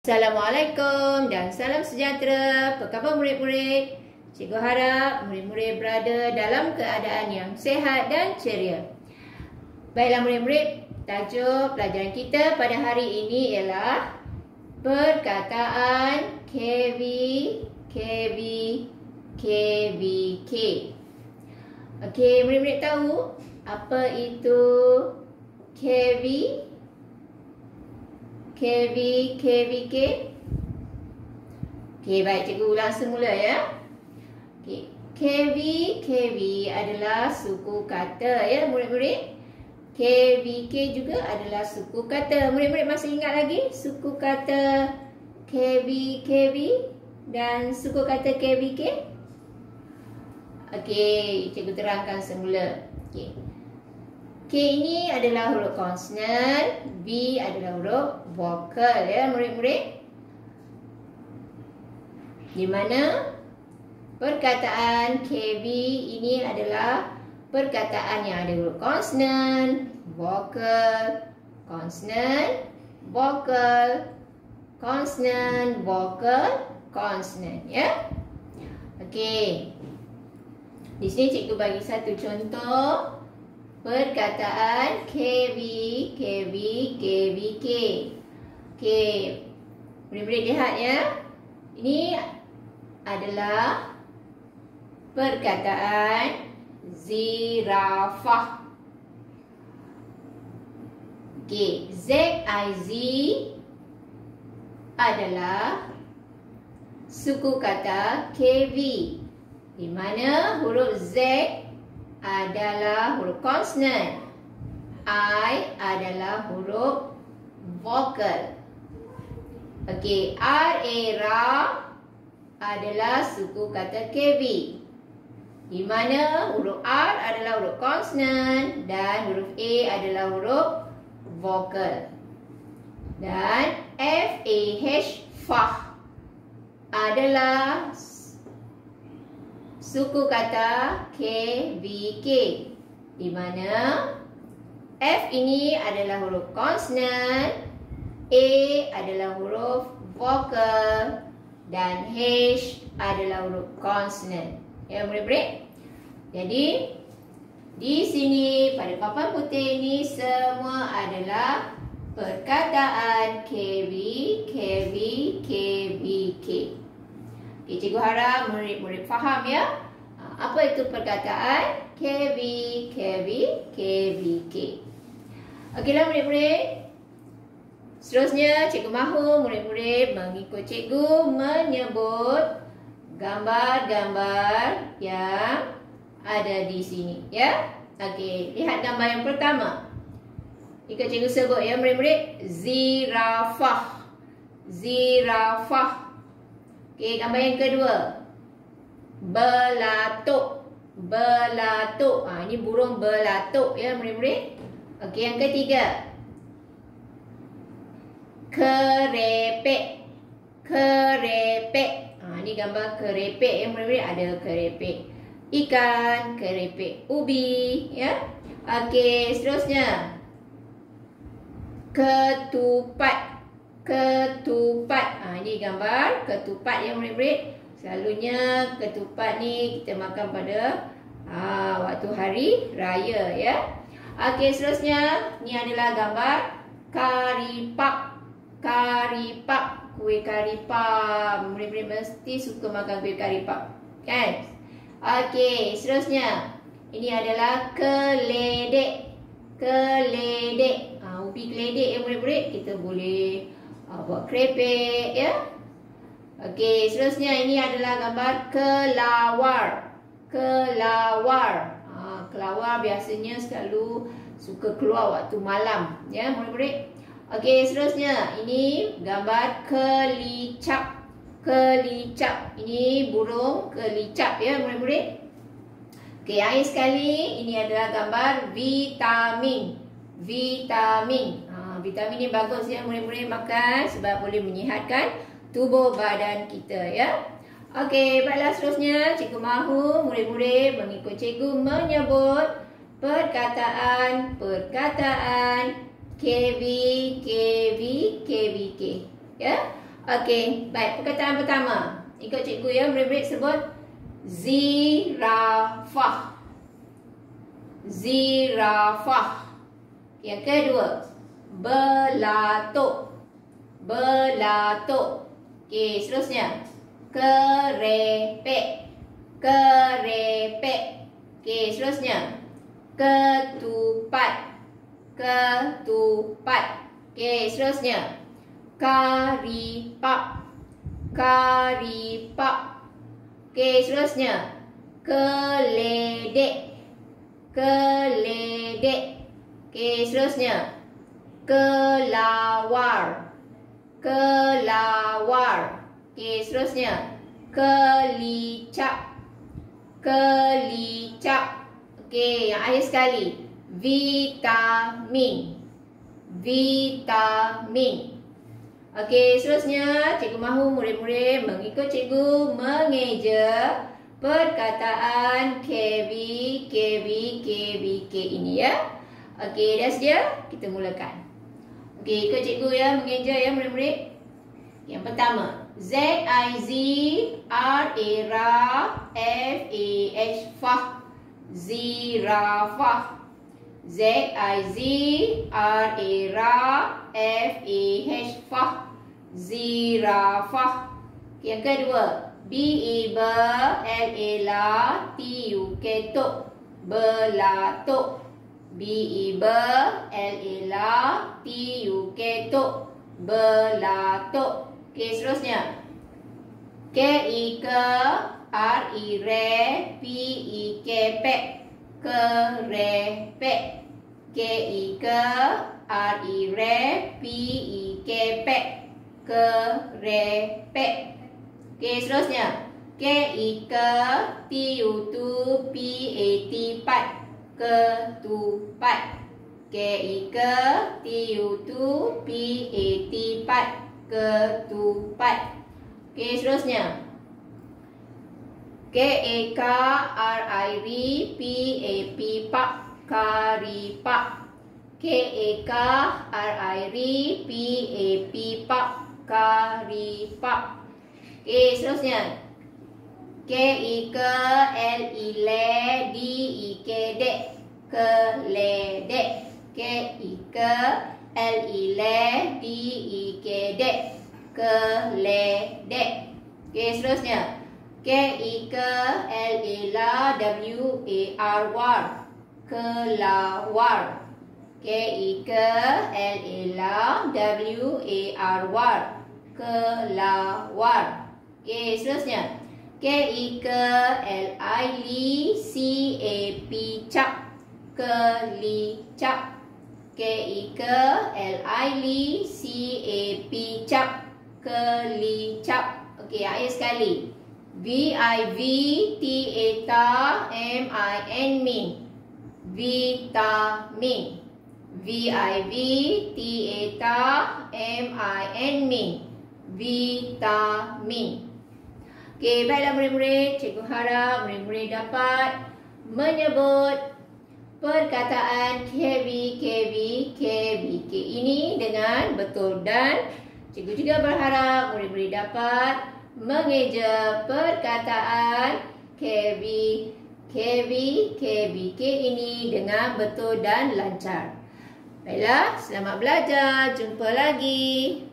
Assalamualaikum dan salam sejahtera. Apa khabar murid-murid? Cikgu harap murid-murid berada dalam keadaan yang sihat dan ceria. Baiklah murid-murid, tajuk pelajaran kita pada hari ini ialah perkataan KV, KV, KVK. Okey, murid-murid tahu apa itu KV? KV, KVK. Okey, baik, cikgu ulang semula ya. Okey, KV, KV adalah suku kata ya murid-murid. KVK juga adalah suku kata. Murid-murid masih ingat lagi suku kata KV, KV dan suku kata KVK? Okey, cikgu terangkan semula. Okey. K ini adalah huruf konsonan, V adalah huruf vokal ya murid-murid. Di mana perkataan KV ini adalah perkataan yang ada huruf konsonan, vokal, konsonan, vokal, konsonan, vokal, konsonan ya. Okey. Di sini cikgu bagi satu contoh perkataan KV, KV, KVK. Okey, murid-murid lihat ya. Ini adalah perkataan zirafah. Okey, Z-I-Z adalah suku kata KV, di mana huruf Z adalah huruf konsonan, I adalah huruf vokal. Okey, R-A-Ra adalah suku kata KV, di mana huruf R adalah huruf konsonan dan huruf A adalah huruf vokal. Dan F-A-H, fah, adalah suku kata KVK, di mana F ini adalah huruf konsonan, A adalah huruf vokal dan H adalah huruf konsonan. Ya murid-murid. Jadi di sini pada papan putih ini semua adalah perkataan KV, KV, KVK. Okay, cikgu harap murid-murid faham ya. Apa itu perkataan KV, KV, KVK. Okeylah murid-murid. Seterusnya cikgu mahu murid-murid mengikut cikgu menyebut gambar-gambar yang ada di sini ya. Okey, lihat gambar yang pertama. Ikut cikgu sebut ya murid-murid. Zirafah. Zirafah. Okey, gambar yang kedua. Belatuk. Belatuk. Ini burung belatuk ya murid-murid. Okey, yang ketiga. Kerepek. Kerepek. Ini gambar kerepek ya murid-murid. Ada kerepek ikan, kerepek ubi ya. Okey, seterusnya. Ketupat. Ketupat. Ini gambar ketupat ya murid-murid. Selalunya ketupat ni kita makan pada waktu hari raya ya. Okey, seterusnya ni adalah gambar karipap. Karipap, kuih karipap. Murid-murid mesti suka makan kuih karipap, kan? Okey, seterusnya ini adalah keledek. Keledek. Ubi keledek ya murid-murid. Kita boleh buat kerepek ya. Okey, seterusnya ini adalah gambar kelawar. Kelawar. Kelawar biasanya selalu suka keluar waktu malam ya murid-murid. Okey, seterusnya ini gambar kelicap. Kelicap. Ini burung kelicap ya murid-murid. Okey, akhir sekali ini adalah gambar vitamin. Vitamin. Vitamin ni bagus ya murid-murid makan sebab boleh menyihatkan tubuh badan kita ya. Okey, baiklah seterusnya cikgu mahu murid-murid mengikut cikgu menyebut perkataan KV, KV, KVK ya. Okey, baik. Perkataan pertama. Ikut cikgu ya, murid-murid sebut zirafah. Zirafah. Yang kedua, belatuk. Belatuk. Okey, seterusnya. Kerepek. Kerepek. Okey, seterusnya. Ketupat. Ketupat. Okey, seterusnya. Karipak. Karipak. Okey, seterusnya. Keledek. Keledek. Okey, seterusnya. Kelawar. Kelawar. Okey, seterusnya. Kelicap. Kelicap. Okey, yang akhir sekali. Vitamin. Vitamin. Okey, seterusnya cikgu mahu murid-murid mengikut cikgu mengeja perkataan KB, KB, KB, K ini ya. Okey, dah sedia? Kita mulakan. Okey, ikut cikgu ya, mengeja ya murid-murid. Yang pertama, Z-I-Z-R-A-F-A-H, fah. Zirafah. Z-I-Z-R-A-F-A-H, fah. Zirafah. Yang kedua, B-I-B-L-A-T-U-K, tuk. Belatuk. B-I-B-L-A-T-U-K, tuk. Belatuk. Okey, seterusnya. K-I-K-R-I-R-E-P-I-K, pek. Kerepek. K-I-K-R-I-R-E-P-I-K, pek. Kerepek. Okey, seterusnya. K-I-K-T-U-P-A-T, pat. Ketupat. K-I-K-T-U-P-A-T, pat. Ketupat. Okey, seterusnya. K-A-K-R-I-R-P-A-P, pak. Karipak. K-A-K-R-I-R-P-A-P, pak. Karipak. Okey, seterusnya. K-I-K-L-I-D-I-K, dek. Keledek. K-I-K-L-I-D-I-K, dek. Keledek. Okey, seterusnya. K-I-K-L-A-W-A-R, war. Kelawar. K-I-K-L-A-W-A-R, war. Kelawar. Okey, seterusnya. K-I-K-L-I-C-A-P, cap. Kelicap. K-I-K-L-I-C-A-P, cap. Kelicap. Okey, akhir sekali. V-I-V-T-A-M-I-N, min. Vitamin. V-I-V-T-A-M-I-N, min. Vitamin. Okey, baiklah murid-murid. Cikgu harap murid-murid dapat menyebut perkataan KB, KB, KB, K ini dengan betul. Dan cikgu juga berharap murid-murid dapat mengeja perkataan KB, KB, KB, K ini dengan betul dan lancar. Baiklah, selamat belajar. Jumpa lagi.